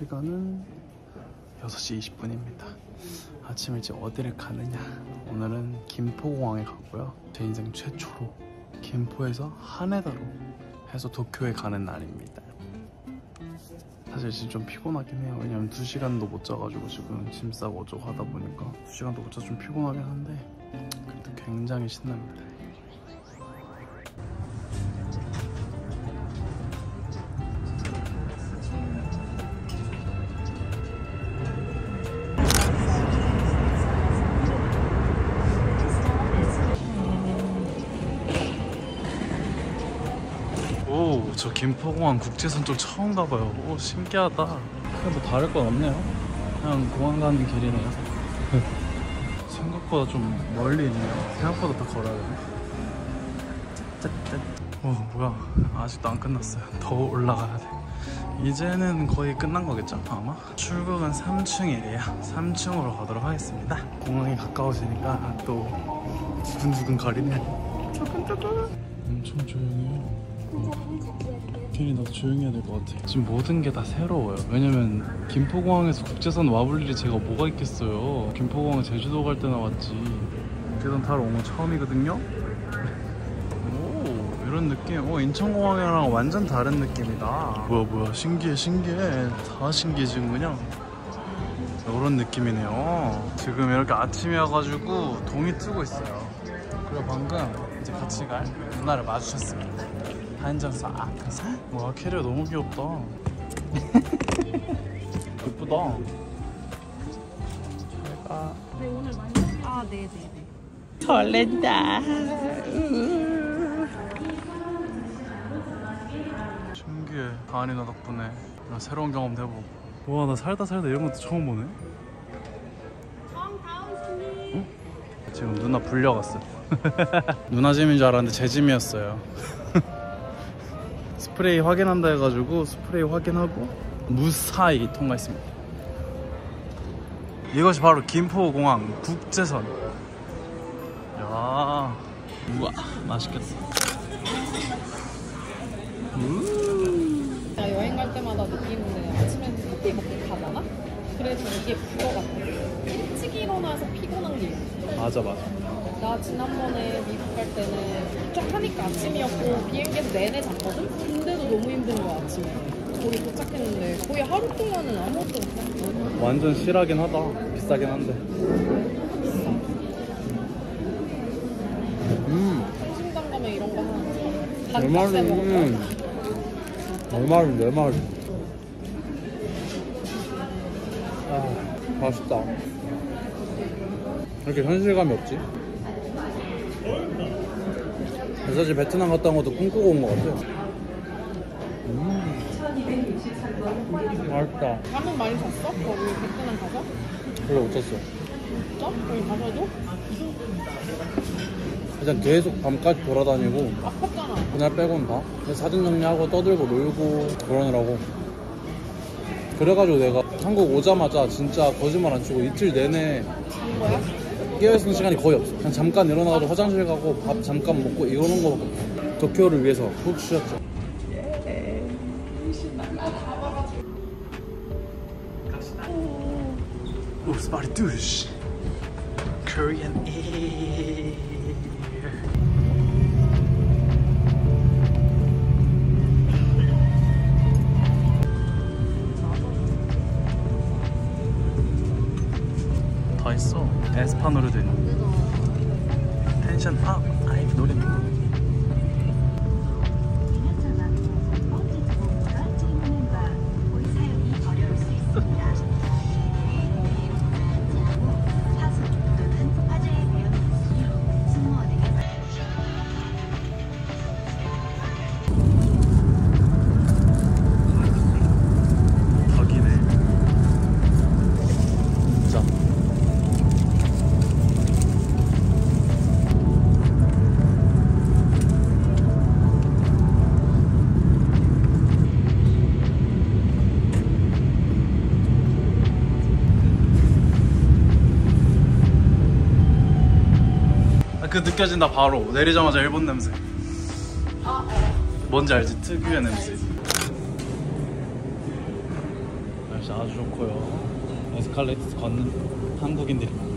시간은 6시 20분입니다. 아침 일찍 어디를 가느냐? 오늘은 김포공항에 가고요. 제 인생 최초로 김포에서 하네다로 해서 도쿄에 가는 날입니다. 사실 지금 좀 피곤하긴 해요. 왜냐면 2시간도 못 자가지고 지금 짐 싸고 어쩌고 하다 보니까 2시간도 못 자서 좀 피곤하긴 한데 그래도 굉장히 신납니다. 오, 저 김포공항 국제선 좀 처음 가봐요. 오, 신기하다. 그냥 뭐 다를 건 없네요. 그냥 공항 가는 길이네요. 생각보다 좀 멀리 있네요. 생각보다 더 걸어야 되네. 오, 뭐야. 아직도 안 끝났어요. 더 올라가야 돼. 이제는 거의 끝난 거겠죠? 아마? 출국은 3층이래요. 3층으로 가도록 하겠습니다. 공항이 가까워지니까 또 두근두근 거리네. 조금 엄청 조용해요. 괜히 나도 조용히 해야 될 것 같아. 지금 모든 게 다 새로워요. 왜냐면 김포공항에서 국제선 와볼 일이 제가 뭐가 있겠어요. 김포공항 제주도 갈 때나 왔지. 국제선 타러 온 건 처음이거든요. 오, 이런 느낌. 오, 인천공항이랑 완전 다른 느낌이다. 뭐야 신기해. 다 신기해 지금 그냥. 이런 느낌이네요. 지금 이렇게 아침이어가지고 동이 트고 있어요. 그리고 방금 이제 같이 갈 누나를 마주쳤습니다. 한전서 앞에서. 와, 캐리어 너무 귀엽다. 예쁘다. 잘가. 네, 오늘 많이. 아, 네네네. 설렌다. 신기해. 다은이 너 덕분에 이런 새로운 경험 해보고. 와, 나 살다 이런 것도 처음 보네. 다음 손님. 응? 지금 누나 불려갔어. 누나 짐인 줄 알았는데 제 짐이었어요. 스프레이 확인한다 해가지고 스프레이 확인하고 무사히 통과했습니다. 이것이 바로 김포공항 국제선. 야, 우와, 맛있겠다. 나 여행 갈 때마다 느끼는데 아침에 커피 먹고 가잖아? 그래서 이게 그거 같아. 일찍 일어나서 피곤한 게 있어. 맞아. 나 지난번에 미국 갈 때는 도착하니까 아침이었고 비행기에서 내내 잤거든? 근데도 너무 힘든 거야 아침에. 거기 도착했는데 거의 하루 동안은 아무것도 없어. 완전 실하긴 하다. 비싸긴 한데. 비싸. 성심당 가면 이런 거 하나 반값에 먹어. 내 말이. 아, 맛있다. 이렇게 현실감이 없지? 사실 베트남 갔다 온 것도 꿈꾸고 온 것 같아. 맛있다. 잠은 많이 잤어? 거기 베트남 가서? 별로 못 잤어. 진짜? 거기 가서도? 일단 계속 밤까지 돌아다니고 아팠잖아. 그날 빼고는 다 사진 정리하고 떠들고 놀고 그러느라고. 그래가지고 내가 한국 오자마자 진짜 거짓말 안 치고 이틀 내내 잔 거야? 깨어있는 시간이 거의 없어. 그냥 잠깐 일어나가지고 화장실 가고 밥 잠깐 먹고 이러는 거밖에 없어. 도쿄를 위해서 푹 쉬었죠. 오, 스파리투시 Korean Air. 다 있어. 에스파노로 된 텐션 업. 아이, 노래 누구? 그 느껴진다. 바로 내리자마자 일본 냄새. 뭔지 알지? 특유의 냄새. 날씨 아주 좋고요. 에스컬레이터 걷는 한국인들이 많아요.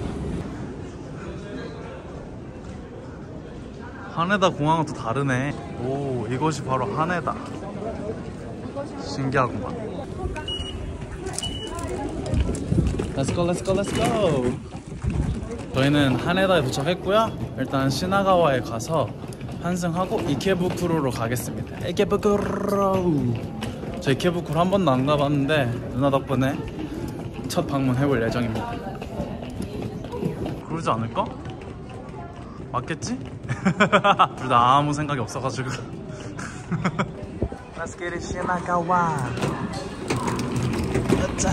하네다 공항은 또 다르네. 오, 이것이 바로 하네다. 신기하구만. Let's go, let's go, let's go. 저희는 하네다에 도착했고요. 일단 시나가와에 가서 환승하고 이케부쿠로로 가겠습니다. 이케부쿠로. 저 이케부쿠로 한 번도 안 가봤는데 누나 덕분에 첫 방문해볼 예정입니다. 그러지 않을까? 맞겠지? 둘 다 아무 생각이 없어가지고. Let's get it, 시나가와. 가자.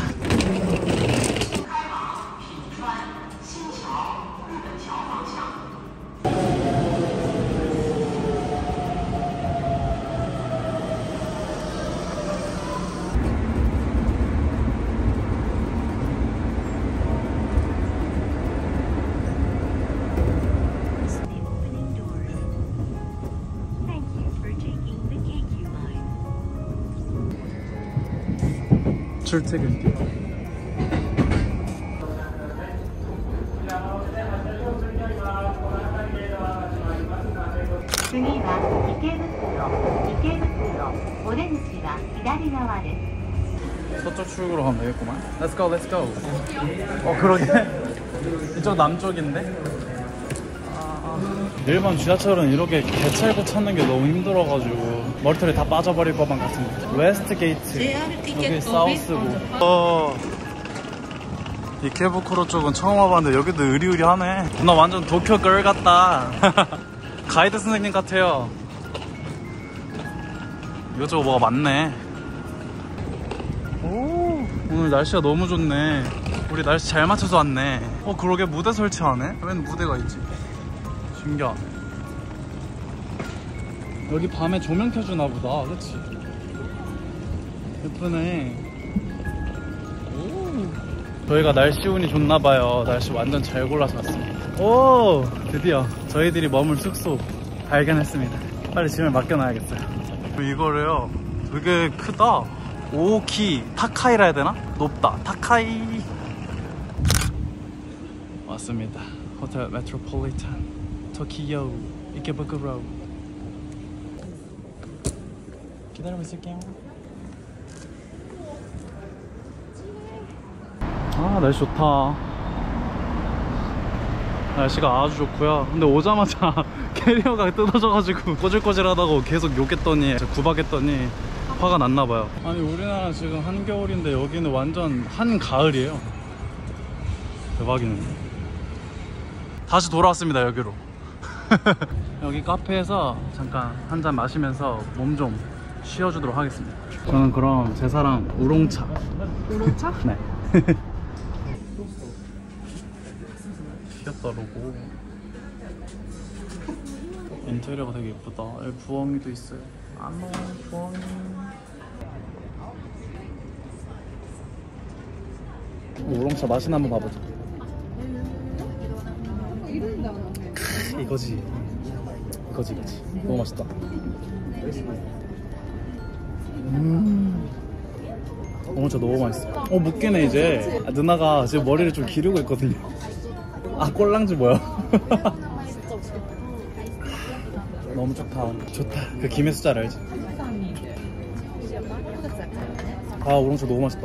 출퇴근. 서쪽 출구로 가면 되겠구만. Let's go, let's go. 그러게. 이쪽 남쪽인데? 일반 지하철은 이렇게 개찰구 찾는 게 너무 힘들어가지고 머리털이 다 빠져버릴 것만 같습니다. 웨스트 게이트, 여기 사우스고. 이케부쿠로 쪽은 처음 와봤는데 여기도 으리으리하네. 나 완전 도쿄 걸 같다. 가이드 선생님 같아요. 이것저것 뭐가 많네. 오, 오늘 날씨가 너무 좋네. 우리 날씨 잘 맞춰서 왔네. 그러게 무대 설치하네? 웬 무대가 있지? 신기하네. 여기 밤에 조명 켜주나 보다. 그치? 예쁘네. 오. 저희가 날씨 운이 좋나봐요. 날씨 완전 잘 골라서 왔습니다. 오, 드디어 저희들이 머물 숙소 발견했습니다. 빨리 짐을 맡겨놔야겠어요. 이거래요. 되게 크다. 오키 타카이라 해야 되나? 높다. 타카이. 왔습니다. 호텔 메트로폴리탄 토키오 이케부쿠로. 기다리고 있을게요. 날씨 좋다. 날씨가 아주 좋고요. 근데 오자마자 캐리어가 뜯어져가지고 꼬질꼬질하다고 계속 욕했더니 구박했더니 화가 났나봐요. 아니 우리나라 지금 한겨울인데 여기는 완전 한가을이에요. 대박이네. 다시 돌아왔습니다 여기로. 여기 카페에서 잠깐 한잔 마시면서 몸 좀 쉬어주도록 하겠습니다. 저는 그럼 제 사랑 우롱차. 우롱차? 네. 튀겼다 로고. 인테리어가 되게 예쁘다. 여기 부엉이도 있어요. 안녕 부엉이. 우롱차 맛이나 한번 봐보자. 이거지. 너무 맛있다. 진짜 너무 맛있어. 묶이네 이제. 누나가 지금 머리를 좀 기르고 있거든요. 꼴랑지 뭐야. 너무 좋다. 그 김의 숫자 알지? 우롱차 너무 맛있다.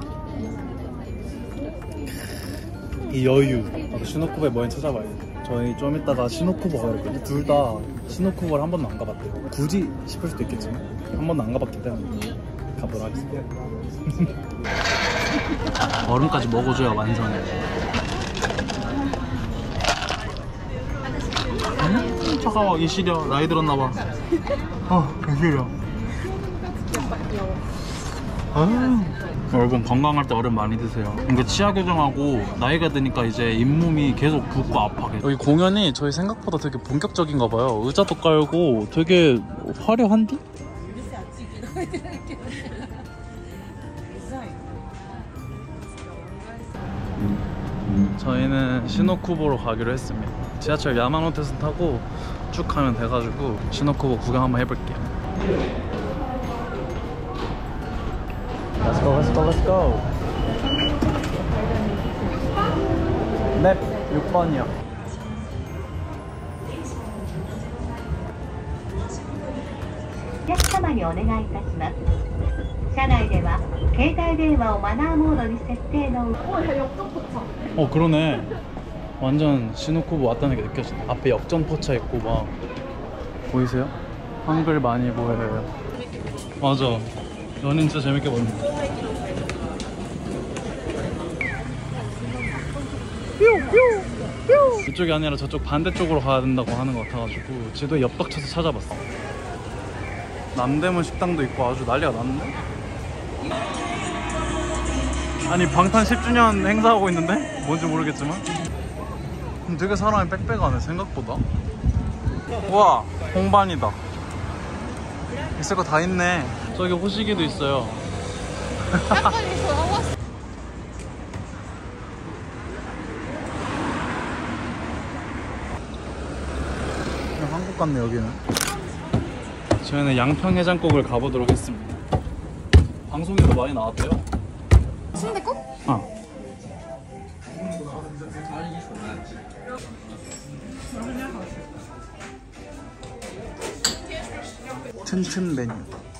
이 여유. 시노쿠보에 뭐인 찾아봐야 돼. 저희 좀 이따가 시노쿠보 가거든요. 둘 다 시노쿠보를 한 번도 안 가봤대요. 굳이 싶을 수도 있겠지만 한 번도 안 가봤기 때문에 가보도록 하겠습니다. 얼음까지 먹어줘야 완성해. 차가워. 이 시려. 나이 들었나봐. 이 시려. 여러분 건강할 때 얼음 많이 드세요. 이게 치아 교정하고 나이가 드니까 이제 잇몸이 계속 붓고 아파. 여기 공연이 저희 생각보다 되게 본격적인가 봐요. 의자도 깔고 되게 화려한디? 저희는 시노쿠보로 가기로 했습니다. 지하철 야마노테선 타고 쭉 가면 돼가지고 시노쿠보 구경 한번 해볼게요. Let's go, let's go, let's go. 랩 6번이요. お客様にお願いいたします。車内では携帯電話をマナーモードに設定の上 그러네. 완전 시노쿠보 왔다는 게 느껴진다. 앞에 역전 포차 있고 막 보이세요? 한글 많이 보여요. 맞아. 연인 진짜 재밌게 봤는데. 이쪽이 아니라 저쪽 반대쪽으로 가야 된다고 하는 것 같아가지고 지도에 엽떡쳐서 찾아봤어. 남대문 식당도 있고 아주 난리가 났는데? 아니 방탄 10주년 행사하고 있는데? 뭔지 모르겠지만 되게 사람이 빽빽하네 생각보다. 우와 홍반이다. 있을 거 다 있네. 저기 호시기도 있어요. 그냥 한국 같네 여기는. 저희는 양평해장국을 가보도록 했습니다. 방송에도 많이 나왔대요. 순댓국? 아. 튼튼 메뉴.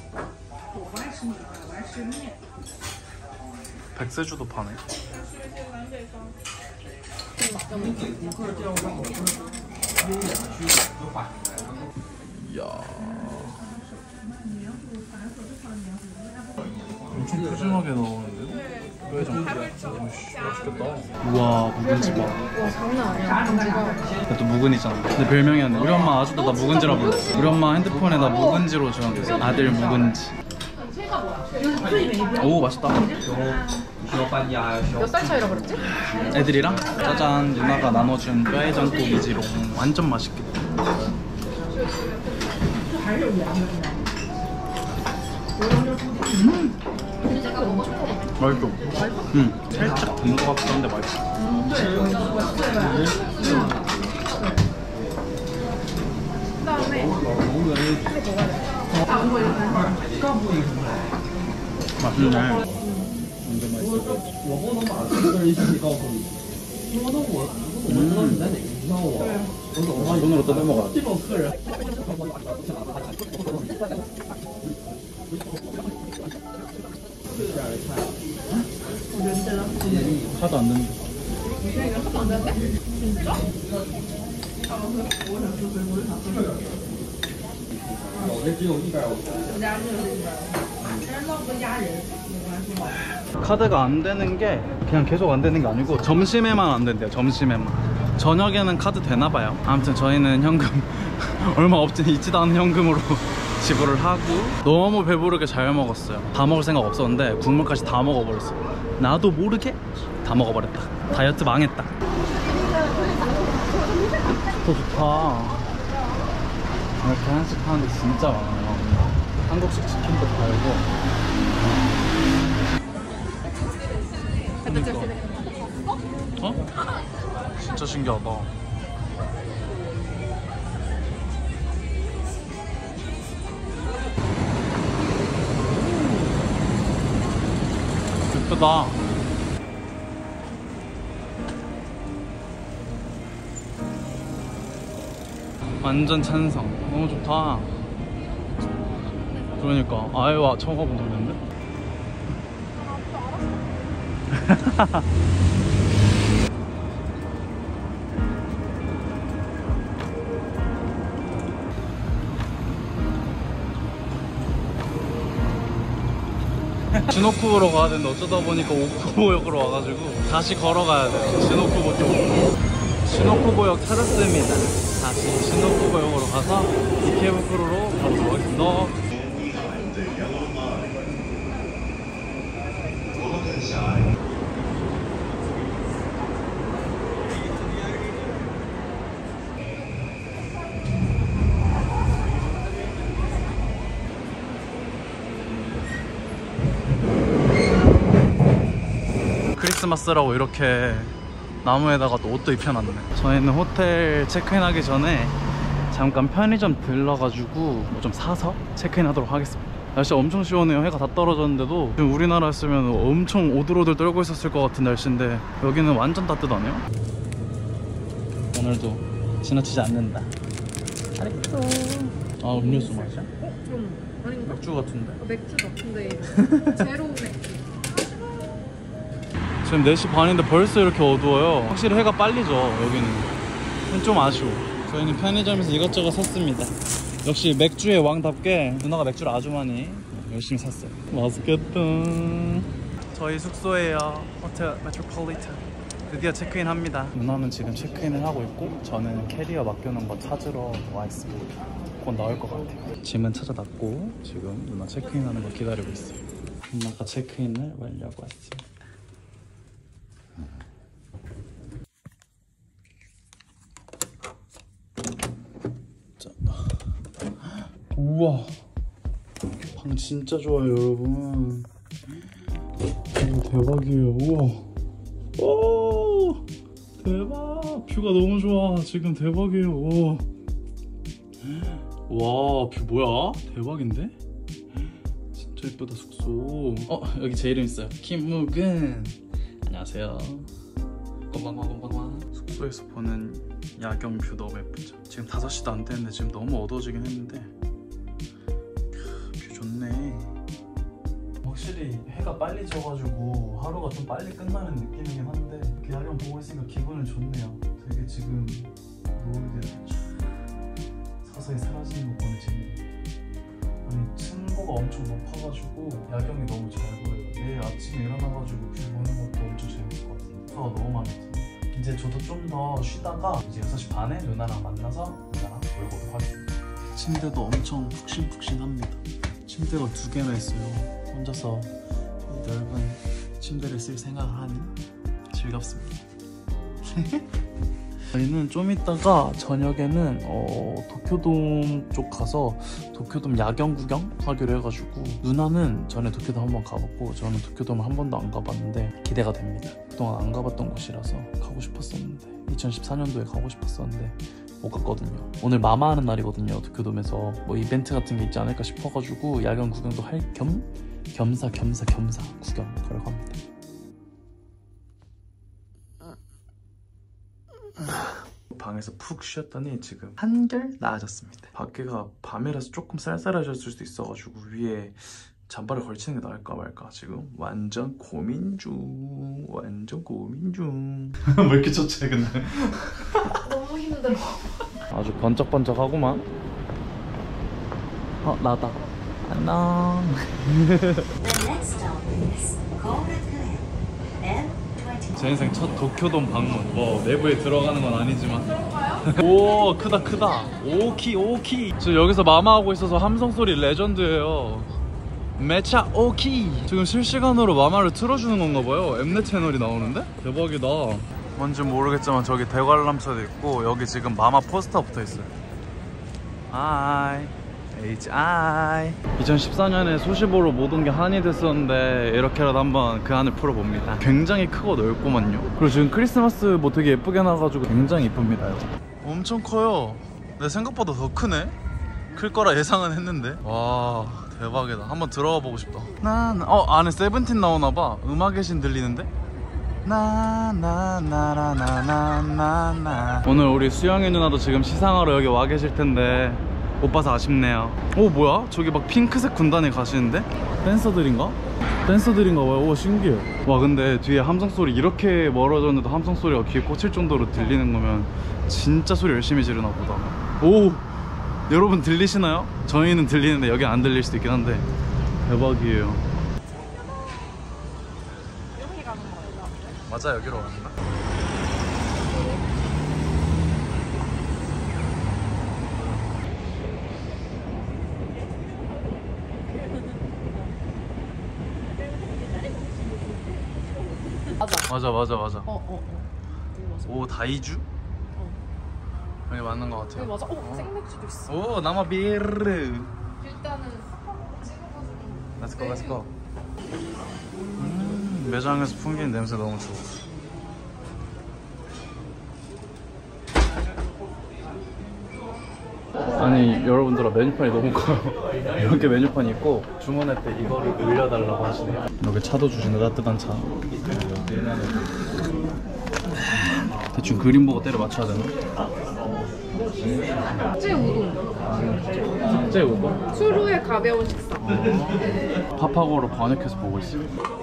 백세주도 파네. 이야. 엄청 푸짐하게 나오는데요? 맛있겠다. 우와 묵은지 봐. 와 장난 아니야. 누가 또 묵은이잖아. 근데 별명이었네. 우리 엄마 아직도 나 묵은지라 불러. 우리 엄마 핸드폰에다 묵은지로 저장했어. 아들 묵은지. 오 맛있다. 몇 살 차이라 그랬지? 애들이랑 짜잔 누나가 나눠준 뼈해장국이지롱. 완전 맛있겠다. 맛있어. 살짝 든 것 같긴 한데 맛있어. 맛있네. 완전 맛있어. 손으로 뜯어 먹어야지. 하도 안 된다. 하도 안 되는데? 진짜? 카드가 안 되는 게 그냥 계속 안 되는 게 아니고 점심에만 안 된대요. 점심에만. 저녁에는 카드 되나 봐요. 아무튼 저희는 현금 얼마 있지도 않은 현금으로 지불을 하고 너무 배부르게 잘 먹었어요. 다 먹을 생각 없었는데 국물까지 다 먹어버렸어. 나도 모르게 다 먹어버렸다. 다이어트 망했다. 더 좋다. 이렇게 한식 하는데 진짜 많아요. 한국식 치킨도 팔고. 그러니까. 어? 진짜 신기하다. 예쁘다. 완전 찬성. 너무 좋다. 그러니까 아예 와 처음 가본 적 있는데. 시노쿠보로 가야 되는데 어쩌다 보니까 오쿠보역으로 와가지고 다시 걸어가야 돼요. 시노쿠보 쪽. 시노쿠보역 찾았습니다. 다시 시노쿠보역으로 가서 이케부쿠로로 바로 들어가겠습니다. 크리스마스라고 이렇게 나무에다가 또 옷도 입혀놨네. 저희는 호텔 체크인하기 전에 잠깐 편의점 들러가지고 뭐 좀 사서 체크인 하도록 하겠습니다. 날씨가 엄청 시원해요. 해가 다 떨어졌는데도 지금 우리나라였으면 엄청 오들오들 떨고 있었을 것 같은 날씨인데 여기는 완전 따뜻하네요. 오늘도 지나치지 않는다. 잘했어. 아 음료수 마셔? 좀 아닌가? 맥주 같은데? 맥주 같은데 제로 맥주. 지금 4시 반인데 벌써 이렇게 어두워요. 확실히 해가 빨리 져 여기는. 좀 아쉬워. 저희는 편의점에서 이것저것 샀습니다. 역시 맥주의 왕답게 누나가 맥주를 아주 많이 열심히 샀어요. 맛있겠다. 저희 숙소예요. 호텔 메트로폴리탄. 드디어 체크인 합니다. 누나는 지금 체크인을 하고 있고 저는 캐리어 맡겨놓은 거 찾으러 와 있습니다. 곧 나올 것 같아요. 짐은 찾아놨고 지금 누나 체크인하는 거 기다리고 있어요. 누나가 체크인을 완료하고 왔습니다. 자. 우와, 방 진짜 좋아요 여러분. 오, 대박이에요. 우와, 오 대박. 뷰가 너무 좋아. 지금 대박이에요. 오. 와, 뷰 뭐야? 대박인데? 진짜 예쁘다 숙소. 여기 제 이름 있어요. 김묵은. 안녕하세요. 건방와. 숙소에서 보는 야경 뷰 너무 예쁘죠? 지금 5시도 안 됐는데 지금 너무 어두워지긴 했는데 뷰 좋네. 확실히 해가 빨리 져가지고 하루가 좀 빨리 끝나는 느낌이긴 한데 이렇게 야경 보고 있으니까 기분은 좋네요. 되게 지금 노을이 서서히 사라지는 거 보는 재미. 아니 층고가 엄청 높아가지고 야경이 너무 잘 보여요. 내일 아침에 일어나가지고 뷰 보는 것도 엄청 재밌을 것 같아요. 숙소가 너무 마음에 들어요. 이제 저도 좀 더 쉬다가 이제 6시 반에 누나랑 만나서 누나랑 놀고도 하겠습니다. 침대도 엄청 푹신푹신합니다. 침대가 2개나 있어요. 혼자서 넓은 침대를 쓸 생각을 하니 즐겁습니다. 저희는 좀 이따가 저녁에는 도쿄돔 쪽 가서 도쿄돔 야경 구경 하기로 해가지고 누나는 전에 도쿄돔 한번 가봤고 저는 도쿄돔 한 번도 안 가봤는데 기대가 됩니다. 그동안 안 가봤던 곳이라서 가고 싶었었는데 2014년도에 가고 싶었었는데 못 갔거든요. 오늘 마마 하는 날이거든요. 도쿄돔에서 뭐 이벤트 같은 게 있지 않을까 싶어가지고 야경 구경도 할 겸 겸사 구경 가려고 합니다. 방에서 푹 쉬었더니 지금 한결 나아졌습니다. 밖에가 밤이라서 조금 쌀쌀해졌을 수도 있어가지고 위에 잠바를 걸치는 게 나을까 말까 지금 완전 고민 중. 왜 이렇게 좋지 근데? 너무 힘들어. 아주 번쩍번쩍하구만. 나다. 안녕. 제 인생 첫 도쿄돔 방문. 뭐 내부에 들어가는 건 아니지만. 오 크다. 오키. 저 여기서 마마하고 있어서 함성 소리 레전드예요. 메차 오키. 지금 실시간으로 마마를 틀어주는 건가 봐요. 엠넷 채널이 나오는데? 대박이다. 뭔지 모르겠지만 저기 대관람차도 있고 여기 지금 마마 포스터 붙어 있어요. 하이 HI. 2014년에 소시보로 못 온 게 한이 됐었는데 이렇게라도 한번 그 안을 풀어봅니다. 굉장히 크고 넓구만요. 그리고 지금 크리스마스 뭐 되게 예쁘게 나와가지고 굉장히 이쁩니다. 엄청 커요. 내 생각보다 더 크네. 클 거라 예상은 했는데. 와 대박이다. 한번 들어가 보고 싶다. 안에 세븐틴 나오나봐. 음악의 신 들리는데? 오늘 우리 수영이 누나도 지금 시상하러 여기 와 계실 텐데 못 봐서 아쉽네요. 오 뭐야? 저기 막 핑크색 군단에 가시는데? 댄서들인가 봐요. 오 신기해. 와 근데 뒤에 함성 소리 이렇게 멀어졌는데도 함성 소리가 귀에 꽂힐 정도로 들리는 거면 진짜 소리 열심히 지르나 보다. 오 여러분 들리시나요? 저희는 들리는데 여기 안 들릴 수도 있긴 한데 대박이에요. 이렇게 가는 거예요? 맞아 여기로 왔나? 맞아. 오 다이주? 여기 맞는 것 같아요. 맞아. 생맥주도 있어. 오 나마비르. 일단은 찍어가지고. Let's go. 매장에서 풍기는 냄새 너무 좋아. 아니 여러분들아 메뉴판이 너무 커요. 이렇게 메뉴판이 있고 주문할 때 이거를 올려달라고 하시네요. 여기 차도 주시네. 따뜻한 차. 대충 그림 보고 때려 맞춰야 되나? 찌 우동. 숙제 오고? 술 후에 가벼운 식사. 파파고로 번역해서 보고 있어.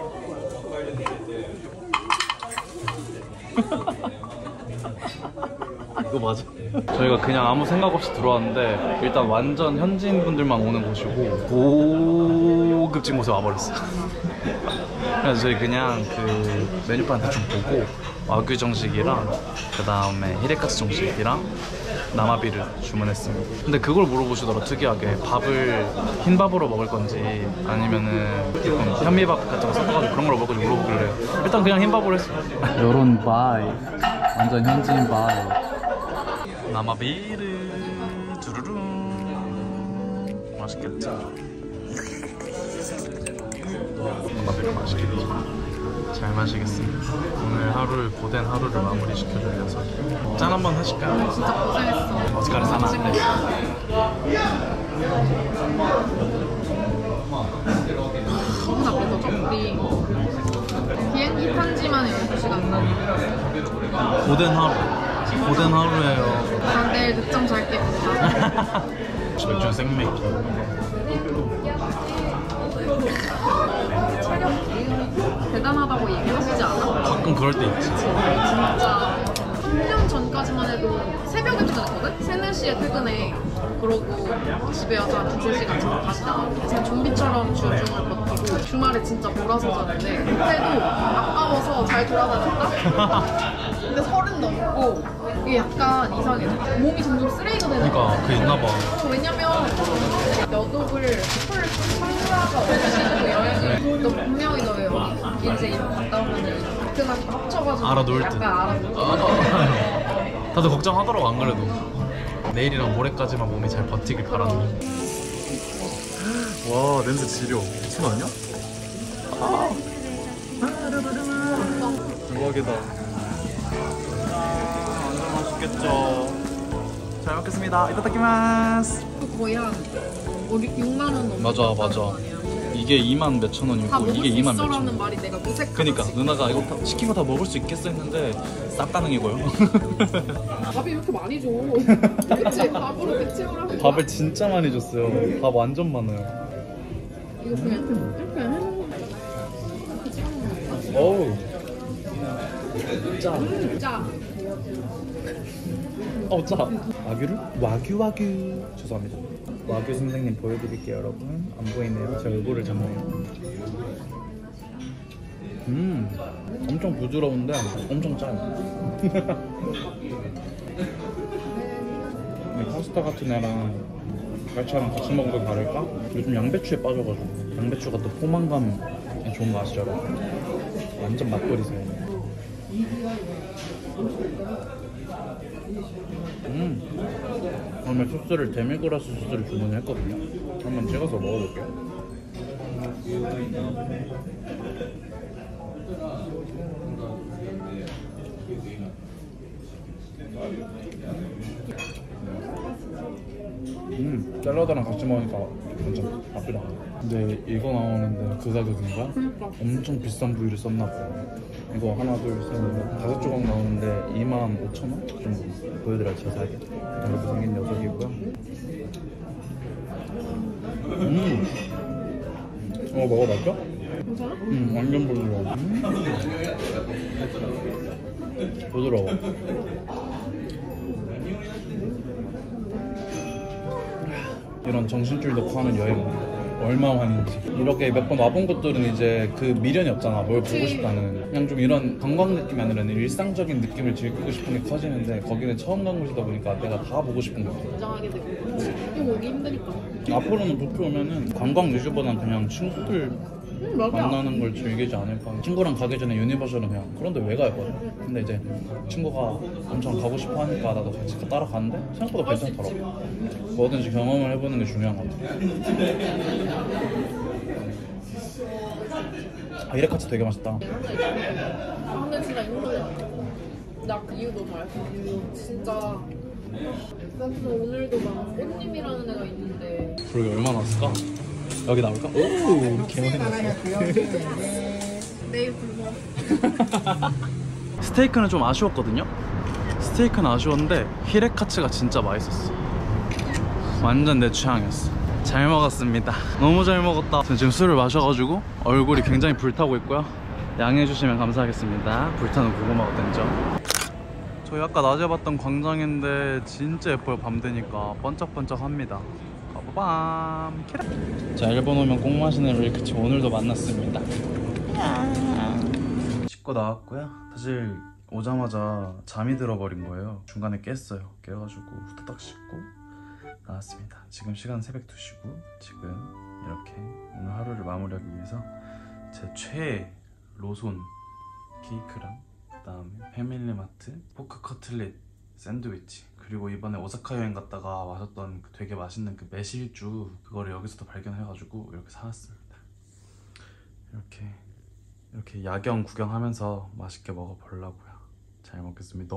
이거 맞아? 저희가 그냥 아무 생각 없이 들어왔는데 일단 완전 현지인 분들만 오는 곳이고 고급진 곳에 와버렸어요. 그래서 저희 그냥 그 메뉴판 대충 보고 와규 정식이랑 그 다음에 히레카츠 정식이랑 나마비를 주문했습니다. 근데 그걸 물어보시더라. 특이하게 밥을 흰밥으로 먹을 건지 아니면은 조금 현미밥 같은 거 섞어가지고 그런 걸 먹을 건지 물어보길래 일단 그냥 흰밥으로 했어요. 요런 바이 완전 현지인 바이. 나마비르 두루루 맛있겠죠? 나마비르 맛있겠죠? 잘 마시겠습니다. 오늘 하루를 고된 하루를 마무리 시켜줄 녀석. 짠 한번 하실까요? 진짜 고생했어. 어스카레 사마. 너무 나쁘다. 우리 비행기 탄 지만 12시간 나네. 고된 하루. 고된 하루예요. 난 내일 늦잠 잘게. 맥주는 생맥주. 대단하다고 얘기하시지 않아? 가끔 그럴 때 있지. 진짜 1년 전까지만 해도 새벽에 퇴근했거든? 3, 4시에 퇴근해. 그러고 집에 와서 한 2-3시간 자고 다시 나오고 그래서 좀비처럼 주중을 버티고 주말에 진짜 몰아서 자는데 그때도 아까워서 잘 돌아다녔다? 근데 30 넘고 이게 약간 이상해. 몸이 점점 쓰레기가 되는 거야. 그러니까 그 있나봐. 왜냐면 여독을 풀 청라가 없으시고 여행을 너 분명히 너 여기 이제 이렇게 갔다 오면은 그날 다 합쳐가지고 알아놓을 듯. 약간 알아놓을 다들 걱정하더라고. 안 그래도 내일이랑 모레까지만 몸이 잘 버티길 바라는. 와 냄새 지려. 미친 거 아니야? 대박이다. 완전 맛있겠죠. 잘 먹겠습니다. 이타다키마스. 거의 한 6만 원 넘는 맞아 맞아. 이게 2만 몇천 원이고 다 먹을 이게 수 2만 몇천 있어라는 원. 말이 내가 무색하지. 그니까 누나가 이거 다, 시킨 거 다 먹을 수 있겠어 했는데 쌉 가능이고요. 밥이 이렇게 많이 줘. 그치? 밥으로 배채우라고. 밥을 진짜 많이 줬어요. 밥 완전 많아요. 이거 그냥 이렇게 해놓은 어우 짜. 짜. 짜. 와규를? 와규 죄송합니다. 와규 선생님 보여드릴게요 여러분. 안 보이네요. 제 얼굴을 잡네요. 엄청 부드러운데 엄청 짜요. 파스타 같은 애랑 갈치랑 같이 먹은 거 다를까? 요즘 양배추에 빠져가지고 양배추가 또 포만감이 좋은 거 아시죠 여러분? 완전 맛돌이세요. 오늘 소스를 데밀그라스 소스를 주문했거든요. 한번 찍어서 먹어볼게요. 샐러드랑 같이 먹으니까 완전 나쁘지 않아. 근데 이거 나오는데 그 가격인가? 그러니까. 엄청 비싼 부위를 썼나 봐요. 이거 하나 둘셋 5조각 나오는데 25,000원 정도. 보여드려요 자세하게. 이렇게 생긴 녀석이고요. 먹어봤죠? 괜찮아? 완전 부드러워. 부드러워. 이런 정신줄 놓고 하는 여행 얼마만인지. 이렇게 몇 번 와본 곳들은 이제 그 미련이 없잖아. 뭘 보고 싶다는. 그냥 좀 이런 관광 느낌이 아니라 일상적인 느낌을 즐기고 싶은 게 커지는데 거기는 처음 간 곳이다 보니까 내가 다 보고 싶은 거야. 긴장하게 되고 또 오기 힘드니까. 앞으로는 도쿄 오면은 관광 위주보다는 그냥 친구들 맞아. 만나는 걸 즐기지 않을까. 친구랑 가기 전에 유니버셜은 그냥 그런데 왜 가였거든. 근데 이제 친구가 엄청 가고 싶어 하니까 나도 같이 따라가는데 생각보다 괜찮더라고. 뭐든지 경험을 해보는 게 중요한 것 같아. 아, 히레카츠 되게 맛있다. 근데 진짜 힘들어. 나 그 이유 너무 알겠어. 진짜 그래서 오늘도 막 꽃님이라는 애가 있는데 그러게 얼마나 왔을까? 여기 나올까? 오 개많이 나왔어. 내일 굶어. 스테이크는 좀 아쉬웠거든요. 스테이크는 아쉬웠는데 히레카츠가 진짜 맛있었어. 완전 내 취향이었어. 잘 먹었습니다. 너무 잘 먹었다. 지금 술을 마셔가지고 얼굴이 굉장히 불타고 있고요. 양해해주시면 감사하겠습니다. 불타는 고구마가 된점. 저희 아까 낮에 봤던 광장인데 진짜 예뻐요. 밤 되니까 번쩍번쩍합니다. 빠밤. 자, 일본 오면 꼭 마시는 밀크티 오늘도 만났습니다. 씻고 나왔고요. 사실 오자마자 잠이 들어버린 거예요. 중간에 깼어요. 깨가지고 후다닥 씻고 나왔습니다. 지금 시간 새벽 2시고 지금 이렇게 오늘 하루를 마무리하기 위해서 제 최애 로손 케이크랑 그 다음에 패밀리마트 포크 커틀릿 샌드위치, 그리고 이번에 오사카 여행 갔다가 마셨던 그 되게 맛있는 그 매실주, 그거를 여기서도 발견해가지고 이렇게 사왔습니다. 이렇게 야경 구경하면서 맛있게 먹어보려고요. 잘 먹겠습니다.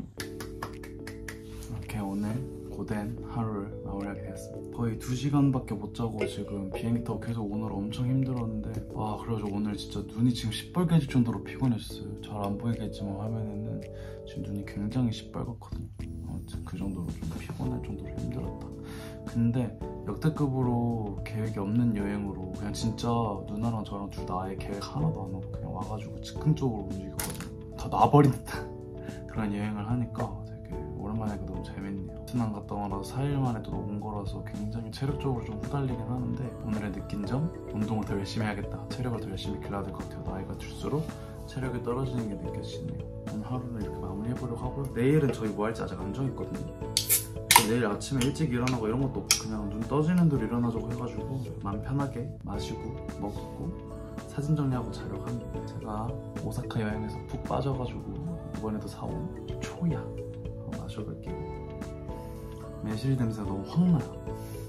이렇게 오늘 고된 하루를 마무리하게 되었습니다. 거의 2시간밖에 못 자고 지금 비행기 타고 계속 오늘 엄청 힘들었는데, 와, 그래가지고 오늘 진짜 눈이 지금 시뻘개질 정도로 피곤했어요. 잘 안 보이겠지만 화면에는 지금 눈이 굉장히 시뻘겋거든요. 아무튼 그 정도로 좀 피곤할 정도로 힘들었다. 근데 역대급으로 계획이 없는 여행으로 그냥 진짜 누나랑 저랑 둘 다 아예 계획 하나도 안 하고 그냥 와가지고 즉흥적으로 움직였거든요. 다 놔버린 듯한 그런 여행을 하니까 되게 오랜만에 하니까 너무 재밌네요. 베트남 갔다 오라서 4일 만에 또 온 거라서 굉장히 체력적으로 좀 후달리긴 하는데, 오늘의 느낀 점, 운동을 더 열심히 해야겠다, 체력을 더 열심히 길러야 될 것 같아요. 나이가 들수록 체력이 떨어지는 게 느껴지네요. 오늘 하루는 이렇게 마무리해보려고 하고요. 내일은 저희 뭐 할지 아직 안 정했거든요. 내일 아침에 일찍 일어나고 이런 것도 없고 그냥 눈 떠지는 대로 일어나자고 해가지고 마음 편하게 마시고 먹고 사진 정리하고 자려고 합니다. 제가 오사카 여행에서 푹 빠져가지고 이번에도 사온 초야 한번 마셔볼게요. 매실 냄새가 너무 확 나요.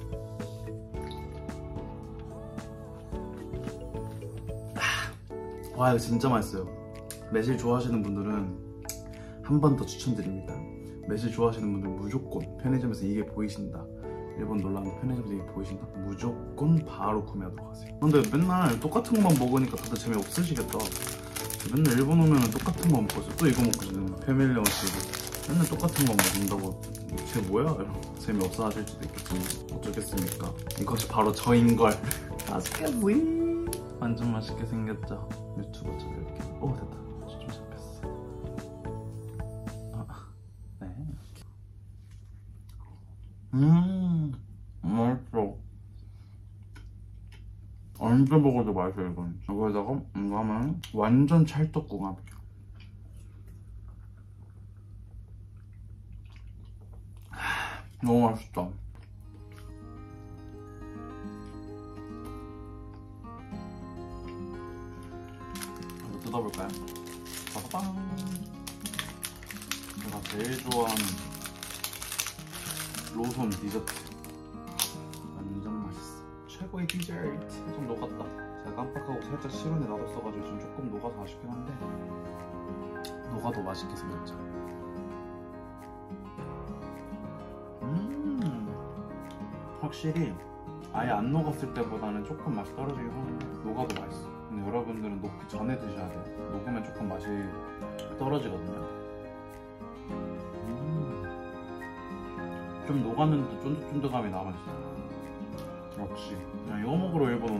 와, 이거 진짜 맛있어요. 매실 좋아하시는 분들은 한 번 더 추천드립니다. 매실 좋아하시는 분들은 무조건 편의점에서 이게 보이신다, 일본 놀러 가면 편의점에서 이게 보이신다, 무조건 바로 구매하도록 하세요. 근데 맨날 똑같은 것만 먹으니까 다들 재미없으시겠다. 맨날 일본 오면 똑같은 거 먹고 있어. 또 이거 먹고 있는 패밀리마트 맨날 똑같은 거 먹는다고 쟤 뭐야? 이러고 재미없어 하실 수도 있겠지만 어쩌겠습니까. 이것이 바로 저인걸. 맛있겠지? 완전 맛있게 생겼죠? 유튜버처럼 이렇게. 오, 됐다. 좀 잡혔어. 네. 맛있어. 언제 먹어도 맛있어. 이건 여기다가 이거 하면 완전 찰떡궁합. 너무 맛있다. 한번 뜯어볼까요? 빠빠빵. 제가 제일 좋아하는 로손 디저트. 완전 맛있어. 최고의 디저트. 좀 녹았다. 제가 깜빡하고 살짝 실온에 놔뒀어가지고 지금 조금 녹아서 아쉽긴 한데 녹아도 맛있게 생겼죠. 확실히 아예 안 녹았을 때보다는 조금 맛이 떨어지긴 하는데 녹아도 맛있어. 근데 여러분들은 녹기 전에 드셔야 돼요. 녹으면 조금 맛이 떨어지거든요. 좀 녹았는데도 쫀득쫀득함이 남아있어요. 역시 그냥 이거 먹으러 일본